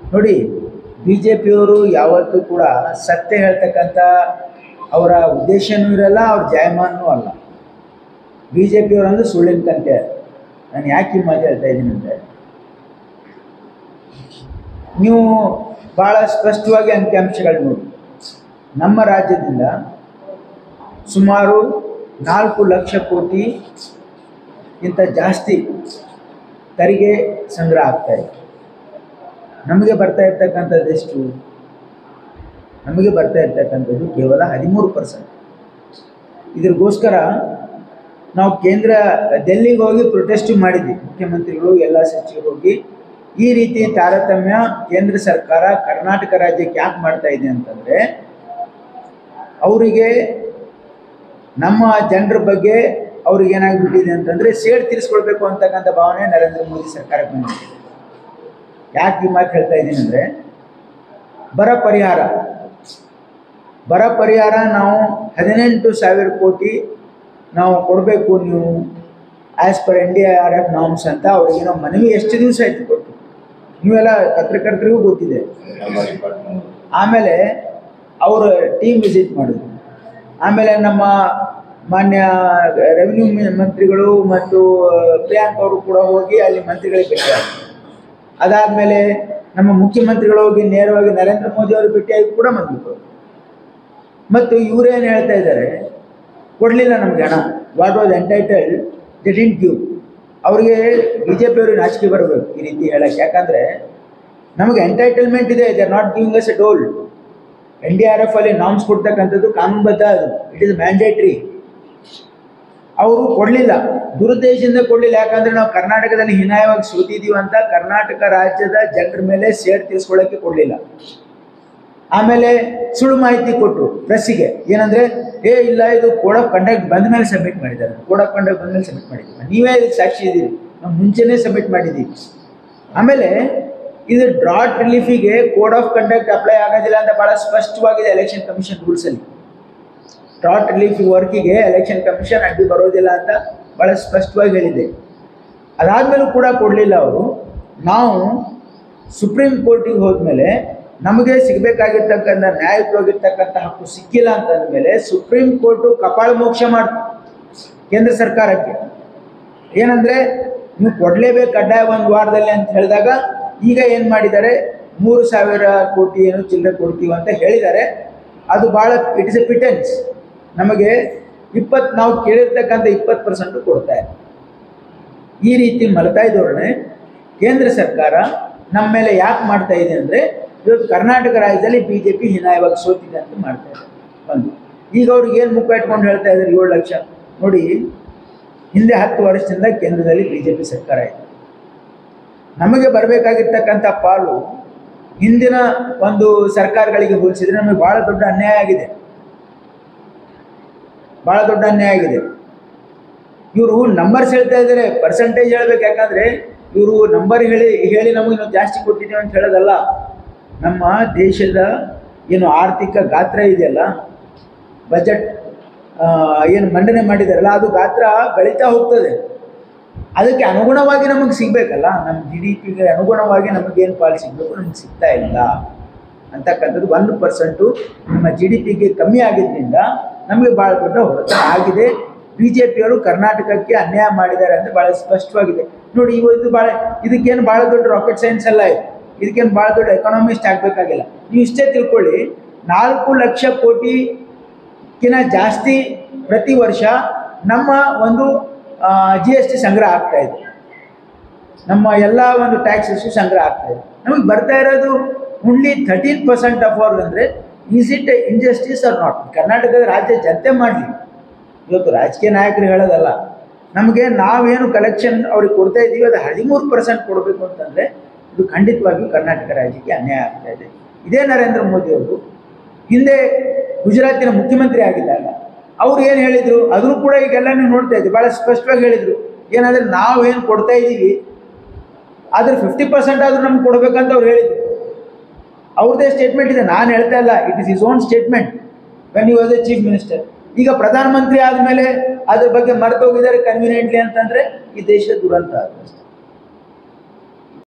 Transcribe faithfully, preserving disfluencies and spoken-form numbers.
ನೋಡಿ, B J ಪಿಯವರು ಯಾವತ್ತೂ ಕೂಡ ಸತ್ಯ ಹೇಳ್ತಕ್ಕಂಥ ಅವರ ಉದ್ದೇಶನೂ ಇರಲ್ಲ, ಅವ್ರ ಜಾಯಮಾನೂ ಅಲ್ಲ. ಬಿ ಜೆ ಪಿಯವರಂದು ಸುಳ್ಳಿನ ಕಂತೆ. ನಾನು ಯಾಕೆ ಈ ಮಾತು ಹೇಳ್ತಾ ಇದ್ದೀನಿ ಅಂದರೆ, ನೀವು ಭಾಳ ಸ್ಪಷ್ಟವಾಗಿ ಅಂಕಿಅಂಶಗಳು ನೋಡಿ. ನಮ್ಮ ರಾಜ್ಯದಿಂದ ಸುಮಾರು ನಾಲ್ಕು ಲಕ್ಷ ಕೋಟಿ ಇಂಥ ಜಾಸ್ತಿ ತೆರಿಗೆ ಸಂಗ್ರಹ ಆಗ್ತಾಯಿದೆ. ನಮಗೆ ಬರ್ತಾ ಇರ್ತಕ್ಕಂಥದ್ದು ಎಷ್ಟು? ನಮಗೆ ಬರ್ತಾ ಇರ್ತಕ್ಕಂಥದ್ದು ಕೇವಲ ಹದಿಮೂರು ಪರ್ಸೆಂಟ್. ಇದ್ರಿಗೋಸ್ಕರ ನಾವು ಕೇಂದ್ರ ಡೆಲ್ಲಿಗೆ ಹೋಗಿ ಪ್ರೊಟೆಸ್ಟ್ ಮಾಡಿದ್ವಿ, ಮುಖ್ಯಮಂತ್ರಿಗಳು ಎಲ್ಲ ಸಚಿವರು ಹೋಗಿ. ಈ ರೀತಿ ತಾರತಮ್ಯ ಕೇಂದ್ರ ಸರ್ಕಾರ ಕರ್ನಾಟಕ ರಾಜ್ಯಕ್ಕೆ ಯಾಕೆ ಮಾಡ್ತಾ ಇದೆ ಅಂತಂದರೆ, ಅವರಿಗೆ ನಮ್ಮ ಜನರ ಬಗ್ಗೆ ಅವ್ರಿಗೆ ಏನಾಗಿಬಿಟ್ಟಿದೆ ಅಂತಂದರೆ ಸೇಡ್ ತೀರಿಸ್ಕೊಳ್ಬೇಕು ಅಂತಕ್ಕಂಥ ಭಾವನೆ ನರೇಂದ್ರ ಮೋದಿ ಸರ್ಕಾರಕ್ಕೆ ಬಂದಿದೆ. ಯಾಕೆ ಈ ಮಾತು ಹೇಳ್ತಾ ಇದ್ದೀನಿ ಅಂದರೆ, ಬರ ಪರಿಹಾರ ಬರ ಪರಿಹಾರ ನಾವು ಹದಿನೆಂಟು ಸಾವಿರ ಕೋಟಿ ನಾವು ಕೊಡಬೇಕು ನೀವು as per N D R F norms ಅಂತ ಅವ್ರಿಗೆ ನಾವು ಮನವಿ ಎಷ್ಟು ದಿವಸ ಆಯಿತು ಕೊಟ್ಟು, ನೀವೆಲ್ಲ ಪತ್ರಕರ್ತರಿಗೂ ಗೊತ್ತಿದೆ. ಆಮೇಲೆ ಅವರು ಟೀಮ್ ವಿಸಿಟ್ ಮಾಡಿದ್ರು. ಆಮೇಲೆ ನಮ್ಮ ಮಾನ್ಯ ರೆವಿನ್ಯೂ ಮಂತ್ರಿಗಳು ಮತ್ತು ಪ್ರಿಯಾಂಕ್ ಅವರು ಕೂಡ ಹೋಗಿ ಅಲ್ಲಿ ಮಂತ್ರಿಗಳಿಗೆ ಭೇಟಿಯಾದರು. ಅದಾದಮೇಲೆ ನಮ್ಮ ಮುಖ್ಯಮಂತ್ರಿಗಳು ಹೋಗಿ ನೇರವಾಗಿ ನರೇಂದ್ರ ಮೋದಿ ಅವರು ಭೇಟಿಯಾಗಿ ಕೂಡ ಬಂದಿದ್ರು. ಮತ್ತು ಇವರೇನು ಹೇಳ್ತಾ ಇದ್ದಾರೆ, ಕೊಡಲಿಲ್ಲ ನಮಗೆ ಹಣ, what was entitled they didn't give. ಅವರಿಗೆ ಬಿ ಜೆ ಪಿಯವ್ರಿಗೆ ನಾಚಿಕೆ ಬರಬೇಕು ಈ ರೀತಿ ಹೇಳಕ್ಕೆ. ಯಾಕಂದರೆ ನಮಗೆ ಎಂಟೈಟಲ್ಮೆಂಟ್ ಇದೆ, they are not giving us a dole. N D R F ಅಲ್ಲಿ ನಾಮ್ಸ್ ಕೊಡ್ತಕ್ಕಂಥದ್ದು ಕಾನೂನುಬದ್ಧ, ಅದು ಇಟ್ ಈಸ್ ಮ್ಯಾಂಡೇಟ್ರಿ. ಅವರು ಕೊಡಲಿಲ್ಲ, ದುರುದ್ದೇಶದಿಂದ ಕೊಡಲಿಲ್ಲ. ಯಾಕಂದರೆ ನಾವು ಕರ್ನಾಟಕದಲ್ಲಿ ಹೀನಾಯವಾಗಿ ಸೋತಿದ್ದೀವಿ ಅಂತ ಕರ್ನಾಟಕ ರಾಜ್ಯದ ಜನರ ಮೇಲೆ ಸೇಡ್ ತೀರಿಸ್ಕೊಳ್ಳೋಕ್ಕೆ ಕೊಡಲಿಲ್ಲ. ಆಮೇಲೆ ಸುಳ್ಳು ಮಾಹಿತಿ ಕೊಟ್ಟರು ಪ್ರೆಸ್ಸಿಗೆ, ಏನಂದರೆ ಏ ಇಲ್ಲ ಇದು ಕೋಡ್ ಆಫ್ ಕಂಡಕ್ಟ್ ಬಂದ ಮೇಲೆ ಸಬ್ಮಿಟ್ ಮಾಡಿದ್ದಾರೆ, ಕೋಡ್ ಆಫ್ ಕಂಡಕ್ಟ್ ಬಂದ ಮೇಲೆ ಸಬ್ಮಿಟ್ ಮಾಡಿದ್ದೀವಿ, ನೀವೇ ಇದಕ್ಕೆ ಸಾಕ್ಷಿ ಇದ್ದೀರಿ, ನಾವು ಮುಂಚೆನೇ ಸಬ್ಮಿಟ್ ಮಾಡಿದ್ದೀವಿ. ಆಮೇಲೆ ಇದು ಡ್ರಾಟ್ ರಿಲೀಫಿಗೆ ಕೋಡ್ ಆಫ್ ಕಂಡಕ್ಟ್ ಅಪ್ಲೈ ಆಗೋದಿಲ್ಲ ಅಂತ ಭಾಳ ಸ್ಪಷ್ಟವಾಗಿದೆ ಎಲೆಕ್ಷನ್ ಕಮಿಷನ್ ರೂಲ್ಸಲ್ಲಿ. ಡ್ರಾಟ್ ರಿಲೀಫ್ ವರ್ಕಿಗೆ ಎಲೆಕ್ಷನ್ ಕಮಿಷನ್ ಅಡ್ಡಿ ಬರೋದಿಲ್ಲ ಅಂತ ಭಾಳ ಸ್ಪಷ್ಟವಾಗಿ ಹೇಳಿದೆ. ಅದಾದಮೇಲೂ ಕೂಡ ಕೊಡಲಿಲ್ಲ ಅವರು. ನಾವು ಸುಪ್ರೀಂ ಕೋರ್ಟಿಗೆ ಹೋದ್ಮೇಲೆ ನಮಗೆ ಸಿಗಬೇಕಾಗಿರ್ತಕ್ಕಂಥ ನ್ಯಾಯಯುತವಾಗಿರ್ತಕ್ಕಂಥ ಹಕ್ಕು ಸಿಕ್ಕಿಲ್ಲ ಅಂತಂದಮೇಲೆ ಸುಪ್ರೀಂ ಕೋರ್ಟು ಕಪಾಳ ಮೋಕ್ಷ ಮಾಡ್ತು ಕೇಂದ್ರ ಸರ್ಕಾರಕ್ಕೆ. ಏನಂದರೆ ನೀವು ಕೊಡಲೇಬೇಕು ಕಡ್ಡಾಯ ಒಂದು ವಾರದಲ್ಲಿ ಅಂತ ಹೇಳಿದಾಗ ಈಗ ಏನು ಮಾಡಿದ್ದಾರೆ, ಮೂರು ಸಾವಿರ ಕೋಟಿ ಏನು ಚಿಲ್ಲರೆ ಕೊಡ್ತೀವಿ ಅಂತ ಹೇಳಿದ್ದಾರೆ. ಅದು ಭಾಳ ಇಟ್ ಇಸ್ ಎ ಪಿಟೆನ್ಸ್. ನಮಗೆ ಇಪ್ಪತ್ತು ನಾವು ಕೇಳಿರ್ತಕ್ಕಂಥ ಇಪ್ಪತ್ತು ಪರ್ಸೆಂಟು ಕೊಡ್ತಾರೆ. ಈ ರೀತಿ ಮಲತಾಯಿ ಧೋರಣೆ ಕೇಂದ್ರ ಸರ್ಕಾರ ನಮ್ಮ ಮೇಲೆ ಯಾಕೆ ಮಾಡ್ತಾ ಇದೆ ಅಂದರೆ, ಇವತ್ತು ಕರ್ನಾಟಕ ರಾಜ್ಯದಲ್ಲಿ ಬಿ ಜೆ ಪಿ ಹೀನಾಯವಾಗಿ ಸೋತಿದೆ ಅಂತ ಮಾಡ್ತಾ ಇದ್ದಾರೆ. ಒಂದು ಈಗ ಅವ್ರಿಗೆ ಏನು ಮುಖ ಇಟ್ಕೊಂಡು ಹೇಳ್ತಾ ಇದ್ದಾರೆ, ಏಳು ಲಕ್ಷ ನೋಡಿ, ಹಿಂದೆ ಹತ್ತು ವರ್ಷದಿಂದ ಕೇಂದ್ರದಲ್ಲಿ ಬಿ ಜೆ ಪಿ ಸರ್ಕಾರ ಇದೆ. ನಮಗೆ ಬರಬೇಕಾಗಿರ್ತಕ್ಕಂಥ ಪಾಲು ಹಿಂದಿನ ಒಂದು ಸರ್ಕಾರಗಳಿಗೆ ಹೋಲಿಸಿದರೆ ನಮಗೆ ಭಾಳ ದೊಡ್ಡ ಅನ್ಯಾಯ ಆಗಿದೆ, ಭಾಳ ದೊಡ್ಡ ಅನ್ಯಾಯ ಆಗಿದೆ. ಇವರು ನಂಬರ್ಸ್ ಹೇಳ್ತಾ ಇದ್ದಾರೆ, ಪರ್ಸೆಂಟೇಜ್ ಹೇಳ್ಬೇಕು. ಯಾಕಂದರೆ ಇವರು ನಂಬರ್ ಹೇಳಿ ಹೇಳಿ ನಮಗೆ ನಾವು ಜಾಸ್ತಿ ಕೊಟ್ಟಿದ್ದೀವಿ ಅಂತ ಹೇಳೋದಲ್ಲ. ನಮ್ಮ ದೇಶದ ಏನು ಆರ್ಥಿಕ ಗಾತ್ರ ಇದೆಯಲ್ಲ, ಬಜೆಟ್ ಏನು ಮಂಡನೆ ಮಾಡಿದಾರಲ್ಲ, ಅದು ಗಾತ್ರ ಬೆಳೀತಾ ಹೋಗ್ತದೆ. ಅದಕ್ಕೆ ಅನುಗುಣವಾಗಿ ನಮಗೆ ಸಿಗಬೇಕಲ್ಲ, ನಮ್ಮ ಜಿ ಡಿ ಪಿಗೆ ಅನುಗುಣವಾಗಿ ನಮಗೇನು ಪಾಲು ಸಿಗಬೇಕು ನಮಗೆ ಸಿಗ್ತಾ ಇಲ್ಲ ಅಂತಕ್ಕಂಥದ್ದು. ಒಂದು ಪರ್ಸೆಂಟು ನಮ್ಮ ಜಿ ಡಿ ಪಿಗೆ ಕಮ್ಮಿ ಆಗಿದ್ದರಿಂದ ನಮಗೆ ಭಾಳ ದೊಡ್ಡ ಹೊಡೆತ ಆಗಿದೆ. ಬಿ ಜೆ ಪಿಯವರು ಕರ್ನಾಟಕಕ್ಕೆ ಅನ್ಯಾಯ ಮಾಡಿದ್ದಾರೆ ಅಂತ ಭಾಳ ಸ್ಪಷ್ಟವಾಗಿದೆ. ನೋಡಿ, ಇವತ್ತು ಭಾಳ ಇದಕ್ಕೇನು ಭಾಳ ದೊಡ್ಡ ರಾಕೆಟ್ ಸೈನ್ಸ್ ಎಲ್ಲ ಇದೆ, ಇದಕ್ಕೇನು ಭಾಳ ದೊಡ್ಡ ಎಕಾನಮಿಸ್ಟ್ ಆಗಬೇಕಾಗಿಲ್ಲ. ನೀವು ಇಷ್ಟೇ ತಿಳ್ಕೊಳ್ಳಿ, ನಾಲ್ಕು ಲಕ್ಷ ಕೋಟಿಗಿನ ಜಾಸ್ತಿ ಪ್ರತಿ ವರ್ಷ ನಮ್ಮ ಒಂದು ಜಿ ಎಸ್ ಟಿ ಸಂಗ್ರಹ ಆಗ್ತಾಯಿದೆ, ನಮ್ಮ ಎಲ್ಲ ಒಂದು ಟ್ಯಾಕ್ಸಸ್ಸು ಸಂಗ್ರಹ ಆಗ್ತಾಯಿದೆ. ನಮಗೆ ಬರ್ತಾ ಇರೋದು only thirteen percent of our. ಅಂದರೆ is it injustice or not? ಕರ್ನಾಟಕದ ರಾಜ್ಯ ಜನತೆ ಮಾಡಲಿ, ಇವತ್ತು ರಾಜಕೀಯ ನಾಯಕರು ಹೇಳೋದಲ್ಲ. ನಮಗೆ ನಾವೇನು ಕಲೆಕ್ಷನ್ ಅವ್ರಿಗೆ ಕೊಡ್ತಾ ಇದ್ದೀವಿ ಅದು ಹದಿಮೂರು ಪರ್ಸೆಂಟ್ ಕೊಡಬೇಕು ಅಂತಂದರೆ ಇದು ಖಂಡಿತವಾಗಿಯೂ ಕರ್ನಾಟಕ ರಾಜ್ಯಕ್ಕೆ ಅನ್ಯಾಯ ಆಗ್ತಾ ಇದೆ. ಇದೇ ನರೇಂದ್ರ ಮೋದಿ ಅವರು ಹಿಂದೆ ಗುಜರಾತಿನ ಮುಖ್ಯಮಂತ್ರಿ ಆಗಿದ್ದಾಗ ಅವ್ರು ಏನು ಹೇಳಿದರು, ಅದನ್ನು ಕೂಡ ಈಗೆಲ್ಲ ನೀವು ನೋಡ್ತಾ ಇದ್ದೀವಿ, ಭಾಳ ಸ್ಪಷ್ಟವಾಗಿ ಹೇಳಿದರು. ಏನಂದರೆ ನಾವೇನು ಕೊಡ್ತಾ ಇದ್ದೀವಿ ಅದ್ರ ಫಿಫ್ಟಿ ಪರ್ಸೆಂಟ್ ಆದರೂ ನಮ್ಗೆ ಕೊಡಬೇಕಂತ ಅವ್ರು ಹೇಳಿದರು. ಅವ್ರದ್ದೇ ಸ್ಟೇಟ್ಮೆಂಟ್ ಇದೆ, ನಾನು ಹೇಳ್ತಾ ಇಲ್ಲ, it is is own statement when you was a chief minister. ಈಗ ಪ್ರಧಾನಮಂತ್ರಿ ಆದಮೇಲೆ ಅದ್ರ ಬಗ್ಗೆ ಮರೆತು ಹೋಗಿದ್ದಾರೆ ಕನ್ವೀನಿಯೆಂಟ್ಲಿ ಅಂತಂದರೆ ಈ ದೇಶದ ದುರಂತ.